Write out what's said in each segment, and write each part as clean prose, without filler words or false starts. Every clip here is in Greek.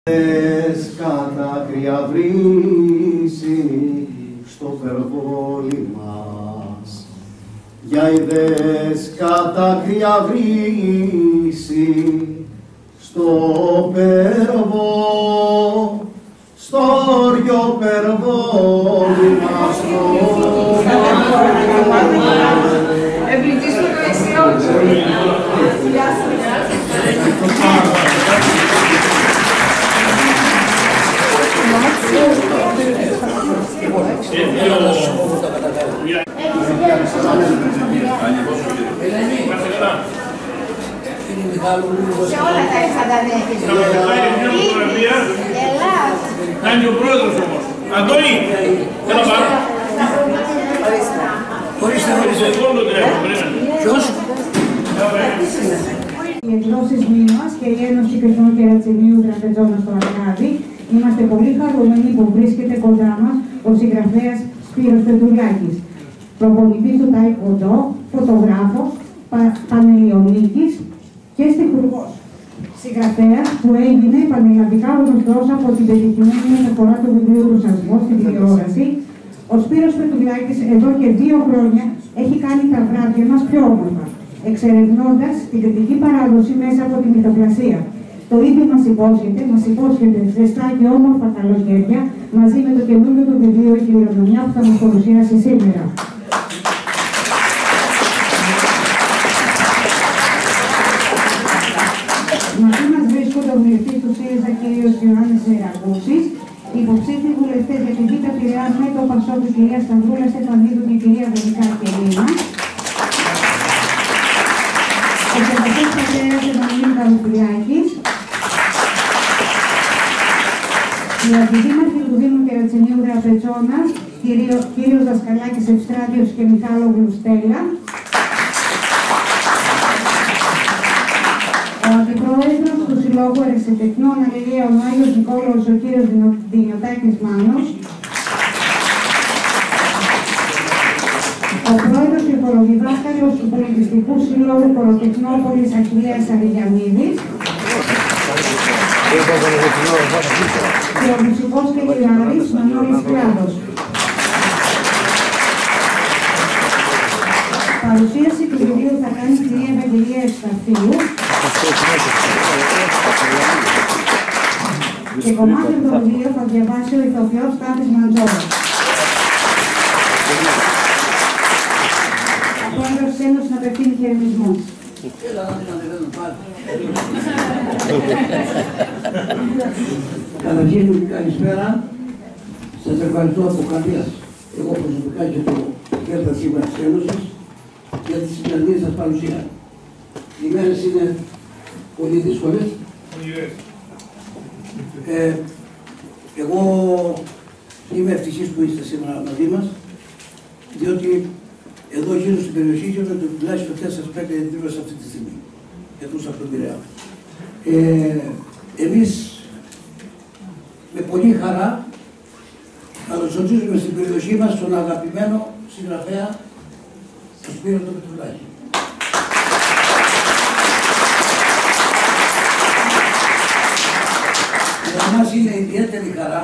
Κατά κρυαβρήσει στο περβόλι μας, για ιδές κατά κρυαβρήσει στο όριο περβόλι μας. Εμπλουτίστο το εξιόντου. Σε όλα τα εξαντανέχεις. Ελλάς. Κάνει ο πρόεδρος όμως. Αντώνη, έλα πάρε. Ορίστε. Ποιος? Οι εκδόσεις Μήνας και η Ένωση Κρυφών Κερατσινίου Τραπεζώνα στο Αρκάδι, είμαστε πολύ χαρούμενοι που βρίσκεται κοντά μας ο συγγραφέας Σπύρος Πετρουλάκης, προπονητής του Τάικοντο, φωτογράφος, πανελληνικής και στιχουργός. Συγγραφέας που έγινε πανελλαδικά γνωστός από την πετυχημένη μεταφορά του βιβλίου του Σασμό στην τηλεόραση, ο Σπύρος Πετρουλάκης εδώ και 2 χρόνια έχει κάνει τα βράδια μας πιο όμορφα, εξερευνώντας την κριτική παράδοση μέσα από την ηθοπλασία. Το ίδιο μας υπόσχεται ζεστά και όμορφα καλοκαίρια μαζί με το καινούργιο του βιβλίο «Η κληρονομιά» που θα μας παρουσιάσει σήμερα. Μαζί μας βρίσκονται ο βουλευτής του ΣΥΡΙΖΑ κ. Ιωάννης Ραγούσης, υποψήφιοι βουλευτές για την Β' Πειραιά με το ΠΑΣΟΚ η κυρία Σταυρούλα Στεφανίδου και η κυρία Βελικά Κελίνα. Ο Σεβαστός Πατέρας Εμμανουήλ Καρουπουλιάκης. Οι αντιδήμαρχοι του Δήμου Κερατσινίου Τραπεζώνας, κύριος Δασκαλάκης Ευστράτιος και Μιχάλογλου Στέλλα. Ο Αντιπρόεδρος του Συλλόγου Ερασιτεχνών Αλληλείων ο Άγιος Νικόλαος, ο κύριος Δινιωτάκης Μάνος. Ο Πρόεδρος και Χοροδιδάσκαλος του Πολιτιστικού Συλλόγου Κοροτεχνόπολης Αχιλλέας Αριγιαννίδης. Και ο μουσικός και λιράρης Μανώλης Κλάδος. Παρουσίαση του βιβλίου θα κάνει η κυρία Ευαγγελία Ευσταθίου και κομμάτι του βιβλίου θα διαβάσει ο ηθοποιός Στάθης Μαντζόρας. Ο πρόεδρος της Ένωσης να απευθύνει χαιρετισμό. Καταρχήν, καλησπέρα. Σας ευχαριστώ από καρδιάς. Εγώ προσωπικά και το Κέρτα σήμερα της Ένωσης για τη σημερινή σας παρουσία. Οι μέρες είναι πολύ δύσκολες. Εγώ είμαι ευτυχής που είστε σήμερα μαζί μας, διότι εδώ γύρω στην περιοχή γίνονται τουλάχιστον 4-5 εκδήλωσεις αυτή τη στιγμή, εκτός από τον Πειραιά. Εμείς με πολύ χαρά καλωσορίζουμε στην περιοχή μας τον αγαπημένο συγγραφέα, τον Σπύρο τον Πετρουλάκη. Για μας είναι ιδιαίτερη χαρά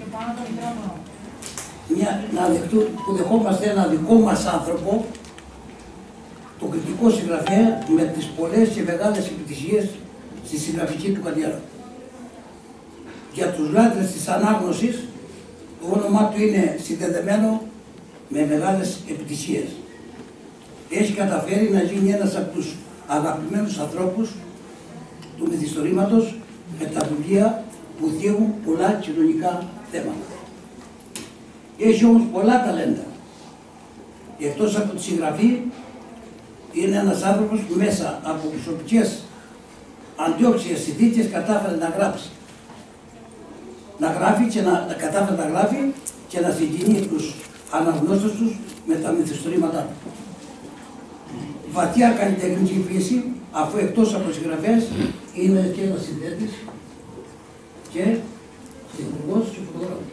που δεχόμαστε ένα δικό μας άνθρωπο, τον κριτικό συγγραφέα, με τις πολλές και μεγάλες επιτυχίες στη συγγραφική του καριέρα. Για τους λάτρες της ανάγνωσης, το όνομά του είναι συνδεδεμένο με μεγάλες επιτυχίες. Έχει καταφέρει να γίνει ένας από τους αγαπημένους ανθρώπους του μυθιστορήματος με τα βιβλία που θίγουν πολλά κοινωνικά θέματα. Έχει όμως πολλά ταλέντα. Εκτός από τη συγγραφή, είναι ένας άνθρωπος που μέσα από προσωπικές αντιόξιες συνθήκες κατάφερε να γράψει. Να γράφει και κατάφερε να γράφει και να συγκινεί τους αναγνώστες τους με τα μυθιστορήματά του. Βαθιά καλλιτεχνική φύση, αφού εκτός από συγγραφές είναι και ένας συνθέτης και στιχουργός και φωτογράφος.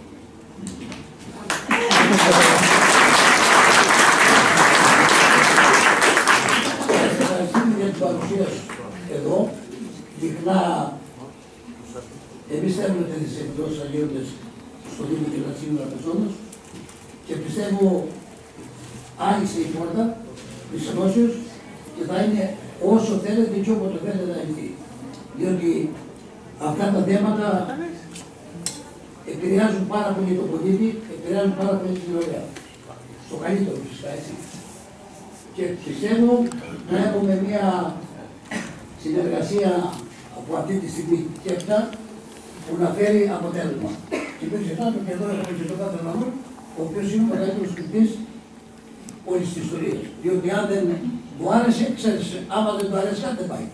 Ευχαριστούμε για την παρουσία σου εδώ. Συχνά εμείς πιστεύουμε τις εκδόσεις αλλιώτες στο Δήμο Κερατσίνου Τραπεζώνας και πιστεύω άνοιξε η πόρτα της ενώσεως και θα είναι όσο θέλετε και όποτε θέλετε να ανοιχτεί. Διότι αυτά τα θέματα επηρεάζουν πάρα πολύ τον πολίτη, επηρεάζουν πάρα πολύ την ωραία. Στο καλύτερο φυσικά, έτσι. Και πιστεύω να έχουμε μια συνεργασία από αυτή τη στιγμή και αυτά που να φέρει αποτέλεσμα. Και μην ξεχνάτε και εδώ έχουμε και τον κάθε νόμο, ο οποίος είναι ο μεγαλύτερος κριτής όλης της ιστορίας. Διότι αν δεν μου άρεσε, ξέρεις, άμα δεν του αρέσει κάτι δεν πάει.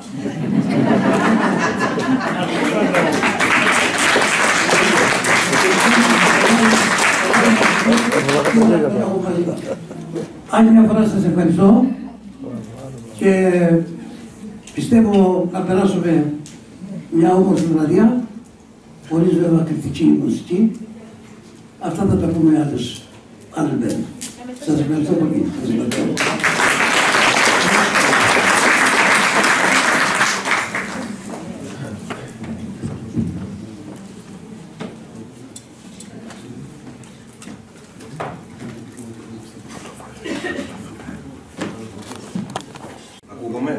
Άλλη μια φορά σας ευχαριστώ και πιστεύω να περάσουμε μια όμορφη βραδιά, χωρίς βέβαια κριτική μουσική. Αυτά θα τα πούμε άλλες μέρες. Σας ευχαριστώ πολύ. Ακούγομαι.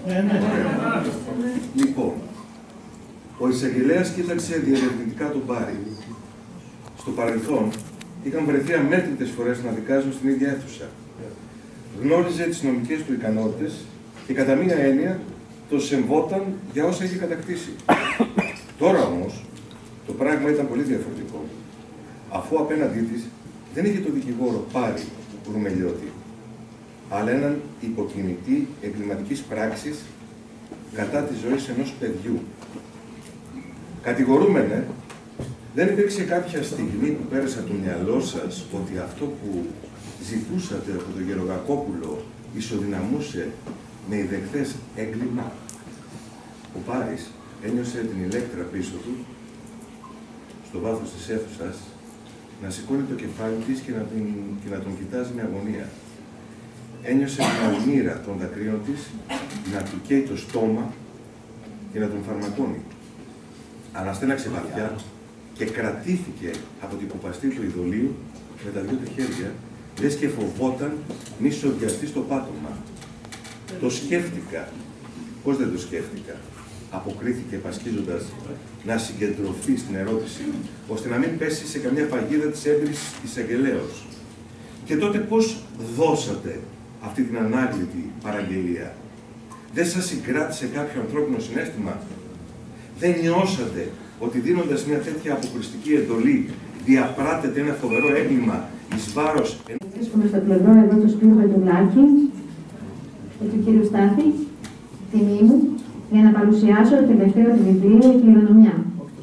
Λοιπόν, ο εισαγγελέας κοίταξε διερευνητικά τον Πάρη. Στο παρελθόν είχαν βρεθεί αμέτρητες φορές να δικάζουν στην ίδια αίθουσα. Γνώριζε τις νομικές του ικανότητες και κατά μία έννοια το σεμβόταν για όσα είχε κατακτήσει. Τώρα όμως το πράγμα ήταν πολύ διαφορετικό, αφού απέναντί της δεν είχε τον δικηγόρο Πάρη Ρουμελιώτη, αλλά έναν υποκινητή εγκληματικής πράξης κατά της ζωής ενός παιδιού. Κατηγορούμενε, δεν υπήρξε κάποια στιγμή που πέρασε από το μυαλό σας ότι αυτό που ζητούσατε από τον Γερογακόπουλο ισοδυναμούσε με ιδεχθές έγκλημα? Ο Πάρης ένιωσε την ηλέκτρα πίσω του, στο βάθος της αίθουσας, να σηκώνει το κεφάλι της και να τον κοιτάζει με αγωνία. Ένιωσε την αλμύρα των δακρύων της να του καίει το στόμα και να τον φαρμακώνει. Αναστέναξε βαθιά και κρατήθηκε από την κουπαστή του ειδωλίου με τα δυο του χέρια, λες και φοβόταν μη σοδιαστεί στο πάτωμα. Το σκέφτηκα. Πώς δεν το σκέφτηκα? Αποκρίθηκε πασχίζοντας να συγκεντρωθεί στην ερώτηση, ώστε να μην πέσει σε καμιά παγίδα της έμπειρης εισαγγελέως. Και τότε πώς δώσατε αυτή την ανάγλυτη παραγγελία? Δεν σας συγκράτησε κάποιο ανθρώπινο συναίσθημα? Δεν νιώσατε ότι δίνοντας μια τέτοια αποκριστική εντολή διαπράτεται ένα φοβερό έγκλημα εις βάρος? Βρίσκομαι στο πλευρό εδώ του Σπύρου Πετρουλάκη και του κύριου Στάθη, τιμή μου, για να παρουσιάσω το τελευταίο του βιβλίο «Η κληρονομιά».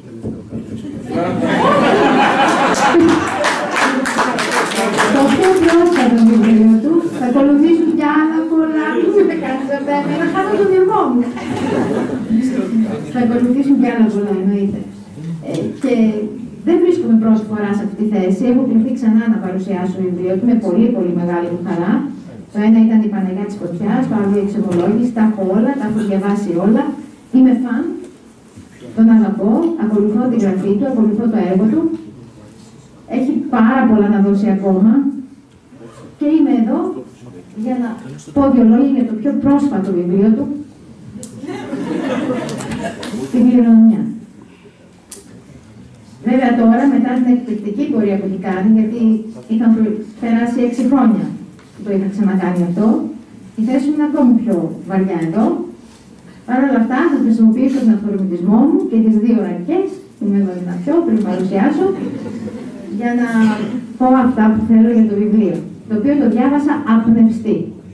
Το πιο πρόσφατο βιβλίο του θα ακολουθήσουν κι άλλα πολλά. Μην με κάνετε να χάνω τον διωγμό μου. Θα ακολουθήσουν κι άλλα πολλά, εννοείται. Και δεν βρίσκομαι πρώτη φορά σε αυτή τη θέση. Έχω κληθεί ξανά να παρουσιάσω το βιβλίο του με πολύ μεγάλη μου χαρά. Το ένα ήταν η Παναγιά της Φωτιάς, το άλλο η Εξομολόγηση. Τα έχω όλα, τα έχω διαβάσει όλα. Είμαι φαν. Τον αγαπώ, ακολουθώ τη γραφή του, ακολουθώ το έργο του. Έχει πάρα πολλά να δώσει ακόμα. Και είμαι εδώ για να πω δύο λόγια για το πιο πρόσφατο βιβλίο του, την κληρονομιά. Βέβαια τώρα, μετά την εκπληκτική πορεία που έχει κάνει, γιατί είχαν περάσει 6 χρόνια που το είχα ξανακάνει αυτό, η θέση μου είναι ακόμη πιο βαριά εδώ. Παρ' όλα αυτά, θα χρησιμοποιήσω τον αυθορμητισμό μου και τις δύο ρακές, είμαι εδώ να πιω πριν παρουσιάσω, για να πω αυτά που θέλω για το βιβλίο, το οποίο το διάβασα απνευστή.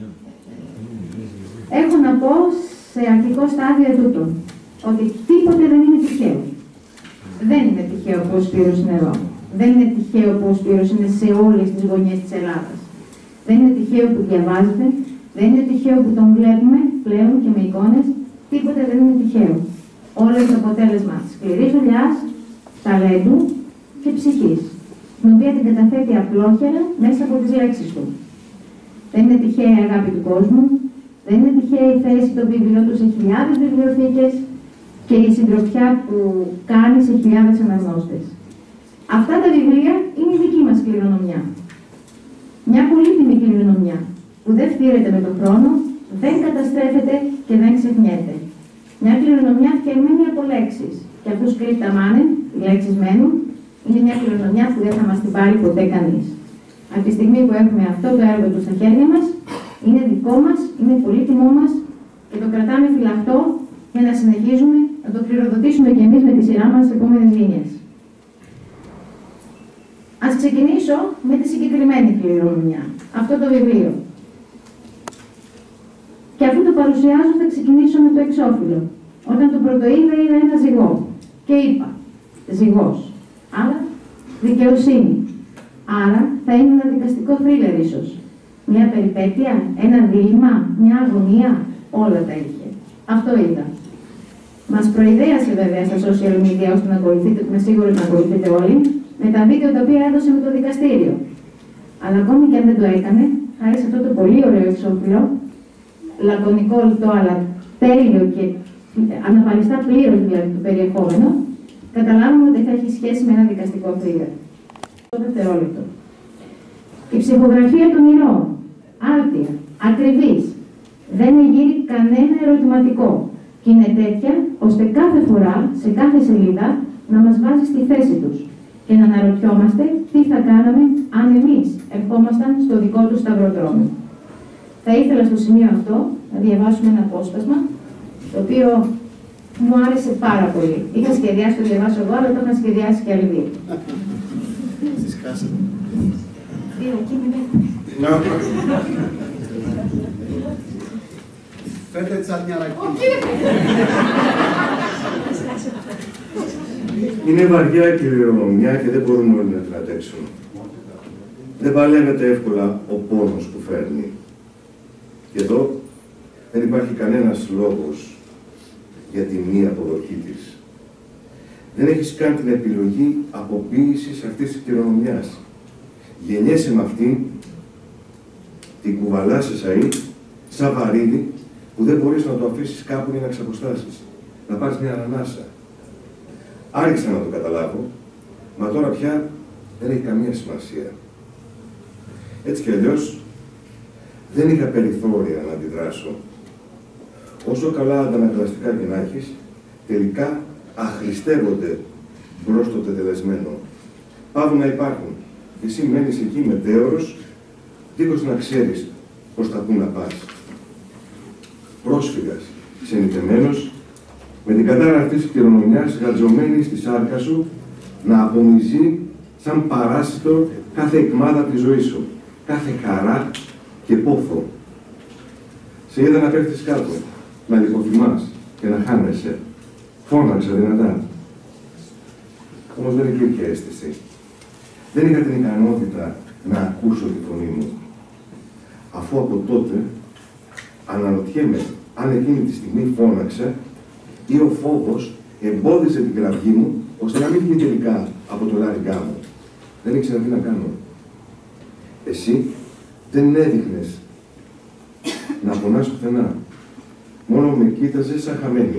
Έχω να πω σε αρχικό στάδιο τούτο, ότι τίποτε δεν είναι τυχαίο. Δεν είναι τυχαίο που ο Σπύρος είναι εδώ. Δεν είναι τυχαίο που ο Σπύρος είναι σε όλες τις γωνιές της Ελλάδας. Δεν είναι τυχαίο που διαβάζετε, δεν είναι τυχαίο που τον βλέπουμε πλέον και με εικόνες. Τίποτε δεν είναι τυχαίο. Όλο είναι το αποτέλεσμα σκληρής δουλειάς, ταλέντου και ψυχής, την οποία την καταθέτει απλόχερα μέσα από τις λέξεις του. Δεν είναι τυχαία η αγάπη του κόσμου, δεν είναι τυχαία η θέση των βιβλίων του σε χιλιάδες βιβλιοθήκες, και η συντροφιά που κάνει σε χιλιάδες αναγνώστες. Αυτά τα βιβλία είναι η δική μας κληρονομιά. Μια πολύτιμη κληρονομιά που δεν φτύρεται με τον χρόνο, δεν καταστρέφεται και δεν ξεχνιέται. Μια κληρονομιά φτιαγμένη από λέξεις. Και αυτούς κρύπτα μάνεν, οι λέξεις μένουν, είναι μια κληρονομιά που δεν θα μας την πάρει ποτέ κανείς. Από τη στιγμή που έχουμε αυτό το έργο του στα χέρια μας, είναι δικό μας, είναι πολύτιμό μας και το κρατάμε φυλαχτό για να συνεχίζουμε να το κληροδοτήσουμε και εμείς με τη σειρά μας στις επόμενες γενιές. Ας ξεκινήσω με τη συγκεκριμένη κληρονομιά, αυτό το βιβλίο. Και αφού το παρουσιάζω θα ξεκινήσω με το εξώφυλλο. Όταν το πρωτοείδα είδα ένα ζυγό και είπα ζυγός, άρα δικαιοσύνη. Άρα θα είναι ένα δικαστικό θρίλερ ίσως. Μια περιπέτεια, ένα δίλημμα, μια αγωνία, όλα τα είχε. Αυτό είδα. Μας προειδέασε βέβαια στα social media ώστε να ακολουθείτε, είμαι σίγουρη να ακολουθείτε όλοι, με τα βίντεο τα οποία έδωσε με το δικαστήριο. Αλλά ακόμη και αν δεν το έκανε, χάρη σε αυτό το πολύ ωραίο εξώφυλλο, λακωνικό λιτό αλλά τέλειο και αναπαριστά πλήρως δηλαδή το περιεχόμενο, καταλάβουμε ότι θα έχει σχέση με ένα δικαστικό θρίλερ. Το δευτερόλεπτο. Η ψυχογραφία των ηρώων, άρτια, ακριβής, δεν εγείρει κανένα ερωτηματικό και είναι τέτοια ώστε κάθε φορά, σε κάθε σελίδα, να μας βάζει στη θέση τους και να αναρωτιόμαστε τι θα κάναμε αν εμείς ερχόμασταν στο δικό του σταυροδρόμιο. Θα ήθελα στο σημείο αυτό να διαβάσουμε ένα απόσπασμα, το οποίο μου άρεσε πάρα πολύ. Είχα σχεδιάσει να το διαβάσω εγώ, αλλά το είχαν σχεδιάσει και άλλοι δύο. Φέρτε τσάνια Είναι βαριά η κληρονομιά και δεν μπορούμε όλοι να την αντέξουμε. Δεν παλεύεται εύκολα ο πόνος που φέρνει. Και εδώ δεν υπάρχει κανένας λόγος για τη μη αποδοχή της. Δεν έχεις καν την επιλογή αποποίησης αυτής της κληρονομιάς. Γεννιέσαι με αυτήν, την κουβαλάς σε σαΐ, σαν βαρύδι, που δεν μπορείς να το αφήσεις κάπου για να ξαποστάσεις. Να πάρεις μια ανανάσα. Άρχισα να το καταλάβω, μα τώρα πια δεν έχει καμία σημασία. Έτσι κι αλλιώς, δεν είχα περιθώρια να αντιδράσω. Όσο καλά αντανακλαστικά και να έχεις, τελικά αχρηστεύονται μπρος το τετελεσμένο. Πάβουν να υπάρχουν. Εσύ μένεις εκεί μετέωρος, δίχως να ξέρεις προς τα πού να πας. Πρόσφυγας, ξενιτεμένος, με την κατάρα αυτής της κληρονομιάς γατζωμένη στη σάρκα σου, να απομυζεί σαν παράσιτο κάθε εκμάδα της ζωής σου, κάθε χαρά και πόθο. Σε είδα να πέφτεις κάτω, να λιποθυμάς και να χάνεσαι. Φώναξα δυνατά. Όμως δεν υπήρχε αίσθηση. Δεν είχα την ικανότητα να ακούσω τη φωνή μου. Αφού από τότε αναρωτιέμαι αν εκείνη τη στιγμή φώναξα ή ο φόβος εμπόδισε την κραυγή μου ώστε να μην βγει τελικά από το λάριγά μου. Δεν ήξερα τι να κάνω. Εσύ δεν έδειχνες να πονάς πουθενά. Μόνο με κοίταζες σαν χαμένη.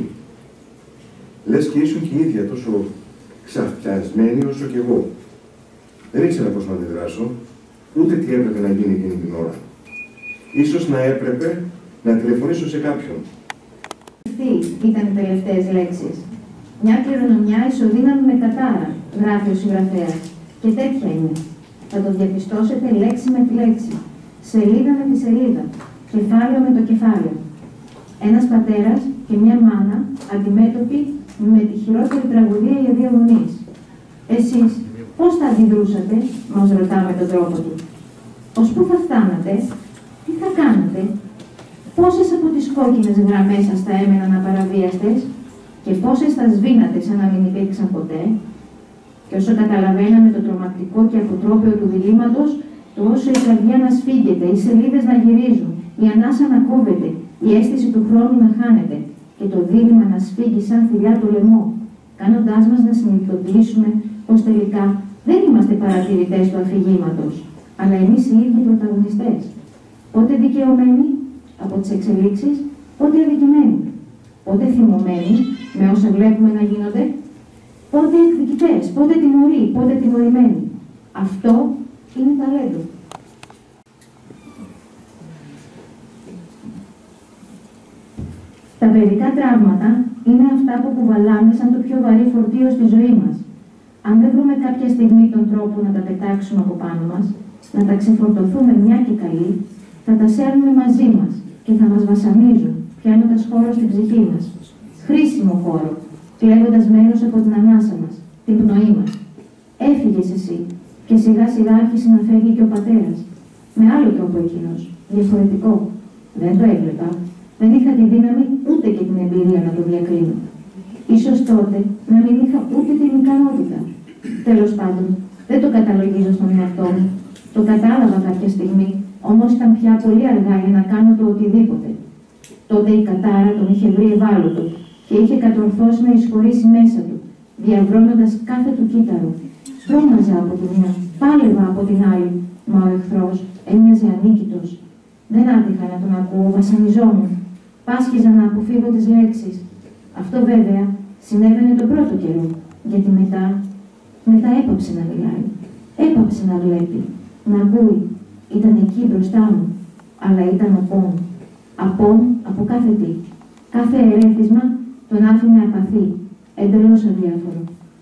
Λες και ήσουν και η ίδια τόσο ξαφτιασμένη όσο κι εγώ. Δεν ήξερα πώς να αντιδράσω, ούτε τι έπρεπε να γίνει εκείνη την ώρα. Ίσως να έπρεπε να τηλεφωνήσω σε κάποιον. Αυτοί ήταν οι τελευταίες λέξεις. Μια κληρονομιά ισοδύναμη με κατάρα, γράφει ο συγγραφέας. Και τέτοια είναι. Θα το διαπιστώσετε λέξη με τη λέξη, σελίδα με τη σελίδα, κεφάλαιο με το κεφάλαιο. Ένας πατέρας και μια μάνα αντιμέτωποι με τη χειρότερη τραγωδία για δύο γονείς. Εσείς πώς θα αντιδρούσατε, μας ρωτά με τον τρόπο του. Ως πού θα φτάνατε, τι θα κάνατε, πόσες από τις κόκκινες γραμμές σας θα έμεναν απαραβίαστες και πόσες θα σβήνατε σαν να μην υπήρξαν ποτέ. Και όσο καταλαβαίναμε το τρομακτικό και αποτρόπαιο του διλήμματος, το όσο η καρδιά να σφίγγεται, οι σελίδες να γυρίζουν, η ανάσα να κόβεται, η αίσθηση του χρόνου να χάνεται και το δίλημμα να σφίγγει σαν θηλιά το λαιμό, κάνοντάς μας να συνειδητοποιήσουμε πως τελικά δεν είμαστε παρατηρητές του αφηγήματος, αλλά εμείς οι ίδιοι πρωταγωνιστές. Πότε δικαιωμένοι από τις εξελίξεις, πότε αδικημένοι. πότε θυμωμένοι με όσα βλέπουμε να γίνονται, πότε εκδικητές, πότε τιμωροί, πότε τιμωρημένοι. Αυτό είναι ταλέντο. Τα παιδικά τραύματα είναι αυτά που κουβαλάμε σαν το πιο βαρύ φορτίο στη ζωή μας. Αν δεν βρούμε κάποια στιγμή τον τρόπο να τα πετάξουμε από πάνω μας, να τα ξεφορτωθούμε μια και καλή, θα τα σέρνουμε μαζί μας και θα μας βασανίζουν, πιάνοντας χώρο στην ψυχή μας. Χρήσιμο χώρο, κλέβοντας μέρος από την ανάσα μας, την πνοή μας. Έφυγες εσύ και σιγά σιγά άρχισε να φεύγει και ο πατέρας. Με άλλο τρόπο εκείνος, διαφορετικό. Δεν το έβλεπα. Δεν είχα τη δύναμη ούτε και την εμπειρία να το διακρίνω. Ίσως τότε να μην είχα ούτε την ικανότητα. Τέλος πάντων, δεν το καταλογίζω στον εαυτό μου. Το κατάλαβα κάποια στιγμή, όμως ήταν πια πολύ αργά για να κάνω το οτιδήποτε. Τότε η κατάρα τον είχε βρει ευάλωτο και είχε κατορθώσει να εισχωρήσει μέσα του, διαβρώνοντας κάθε του κύτταρο. Τρόμαζα από τη μία, πάλευα από την άλλη, μα ο εχθρός έμοιαζε ανίκητος. Δεν άτυχα να τον ακούω, βασανιζόμουν. Πάσχιζα να αποφύγω τις λέξεις. Αυτό βέβαια συνέβαινε τον πρώτο καιρό, γιατί μετά έπαψε να μιλάει. Έπαψε να βλέπει, να ακούει. Ήταν εκεί μπροστά μου, αλλά ήταν απόν. Απόν από κάθε τι. Κάθε ερέθισμα τον άφηνε απαθή, εντελώς αδιάφορο.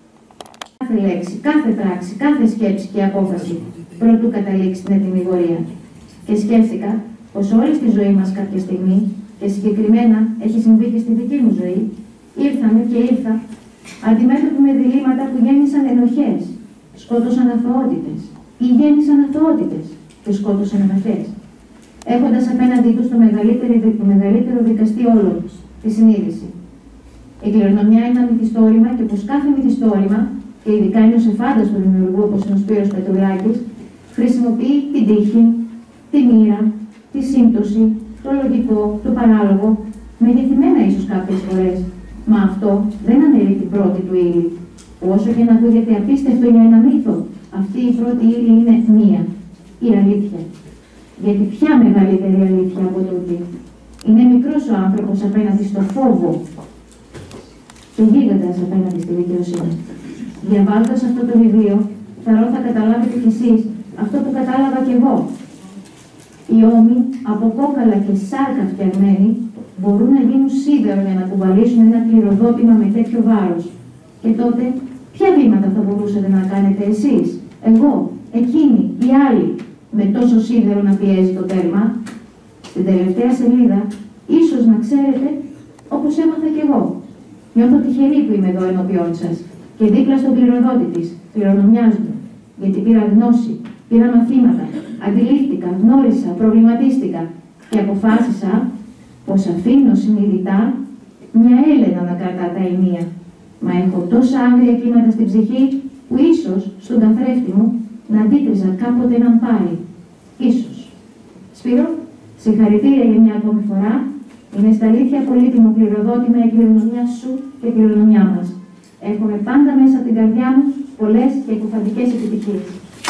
Κάθε λέξη, κάθε πράξη, κάθε σκέψη και απόφαση προτού καταλήξει την ετοιμιγορία. Και σκέφτηκα πως όλη στη ζωή μας κάποια στιγμή, και συγκεκριμένα έχει συμβεί και στη δική μου ζωή, ήρθαμε και ήρθα αντιμέτωποι με διλήμματα που γέννησαν ενοχές, σκότωσαν αθωότητες ή γέννησαν αθωότητες και σκότωσαν ενοχές, έχοντας απέναντί τους το μεγαλύτερο δικαστή όλων, τη συνείδηση. Η κληρονομιά είναι ένα μυθιστόρημα και όπως κάθε μυθιστόρημα, και ειδικά είναι ο εφάντας του δημιουργού όπως είναι ο Σπύρος Πετρουλάκης, χρησιμοποιεί την τύχη, τη μοίρα, τη σύμπτωση, το λογικό, το παράλογο, μεγεθυμένα ίσως κάποιες φορές. Μα αυτό δεν αναιρεί την πρώτη του ύλη. Όσο και να ακούγεται απίστευτο για ένα μύθο, αυτή η πρώτη ύλη είναι μία, η αλήθεια. Γιατί ποια μεγαλύτερη αλήθεια από τούτη? Είναι μικρός ο άνθρωπος απέναντι στο φόβο και γίγαντας απέναντι στη δικαιοσύνη. Διαβάζοντας αυτό το βιβλίο, θα καταλάβετε κι εσείς αυτό που κατάλαβα κι εγώ. Οι ώμοι από κόκαλα και σάρκα φτιαγμένοι μπορούν να γίνουν σίδερο για να κουβαλήσουν ένα κληροδότημα με τέτοιο βάρος. Και τότε, ποια βήματα θα μπορούσατε να κάνετε εσείς, εγώ, εκείνοι, οι άλλοι, με τόσο σίδερο να πιέζει το τέρμα? Στην τελευταία σελίδα, ίσως να ξέρετε, όπως έμαθα κι εγώ. Νιώθω τυχερή που είμαι εδώ ενώπιόν σας και δίπλα στον κληροδότη της, κληρονομιάς μου, γιατί πήρα γνώση, πήρα μαθήματα, αντιλήφθηκα, γνώρισα, προβληματίστηκα και αποφάσισα πως αφήνω συνειδητά μια Έλενα να κρατά τα ενία. Μα έχω τόσα άγρια κύματα στην ψυχή που ίσως στον καθρέφτη μου να αντίκριζα κάποτε έναν πάρει. Ίσως. Σπύρο, συγχαρητήρια για μια ακόμη φορά. Είναι στα αλήθεια πολύτιμο κληροδότημα η κληρονομιά σου και η κληρονομιά μας. Εύχομαι πάντα μέσα από την καρδιά μου πολλές και εκοφαντικές επιτυχίες.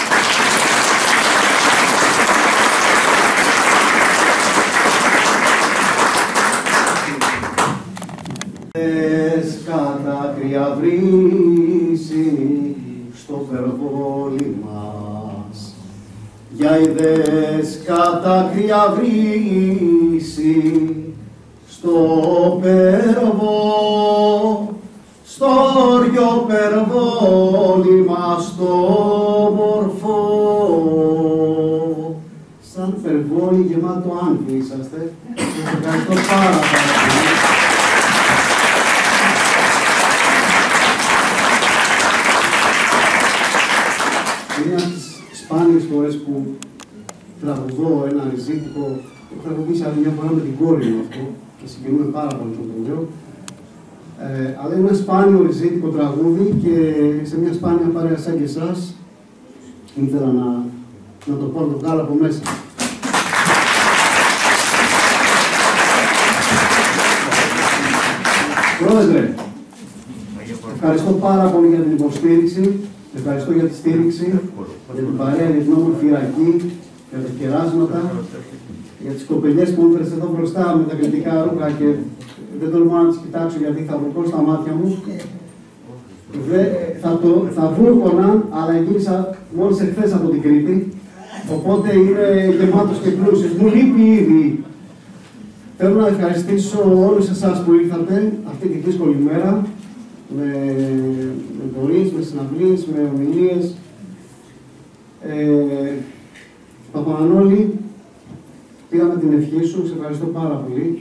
Κατάκρια βρύσει στο περβόλι μας, για ιδές κατάκρια βρύσει στο στο όριο περβόλι μας το μορφό. Σαν περβόλι γεμάτο άνθη είσαστε. Σας ευχαριστώ πάρα πολύ. Είναι από τις σπάνιες φορές που τραγουδώ ένα ριζίτικο. Έχω τραγουδήσει άλλη μια φορά με την κόρη μου αυτό και συγκινούμε πάρα πολύ το λέω. Αλλά είναι ένα σπάνιο ριζίτικο τραγούδι και σε μια σπάνια παρέα σαν και εσάς ήθελα να το πω, να το βγάλω από μέσα. Πρόεδρε, ευχαριστώ πάρα πολύ για την υποστήριξη. Ευχαριστώ για τη στήριξη, για την παρέα, για την όμορφη Ιρακή, για τα κεράσματα, για τις κοπελιές που έφερες εδώ μπροστά με τα κριτικά ρούχα και δεν τολμώ να τις κοιτάξω γιατί θα βρω στα μάτια μου. Θα βούρκωνα, αλλά γύρισα μόλις εχθές από την Κρήτη, οπότε είναι γεμάτος και πλούσιος. Μου λείπει ήδη. Θέλω να ευχαριστήσω όλους εσάς που ήρθατε αυτή τη δύσκολη μέρα, με πορείες, με συναυλίες, με ομιλίες. Παπαμανώλη, πήραμε την ευχή σου, σε ευχαριστώ πάρα πολύ.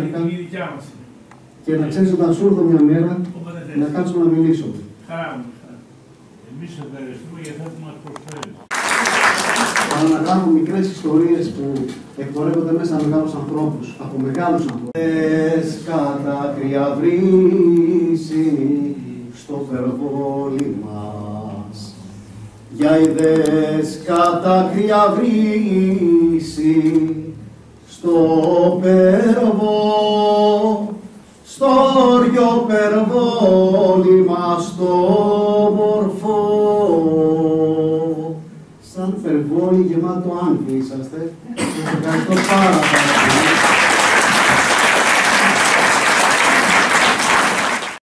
Και να ξέρεις όταν σου έρθω μια μέρα, να κάτσουμε να μιλήσουμε. Χαρά μου. Εμείς ευχαριστούμε για αυτό που μας προσφέρει. Αναλάβω μικρές ιστορίες που εκπορεύονται μέσα από μεγάλους ανθρώπους, από μεγάλους ανθρώπους. Κατά βρύση στο περβόλι μας, για ιδές κατά βρύση στο περβό, στο όριο περβόλι μας στο μορφό. Σαν περβόλι γεμάτο άνθη είσαστε. Σας ευχαριστώ πάρα πολύ.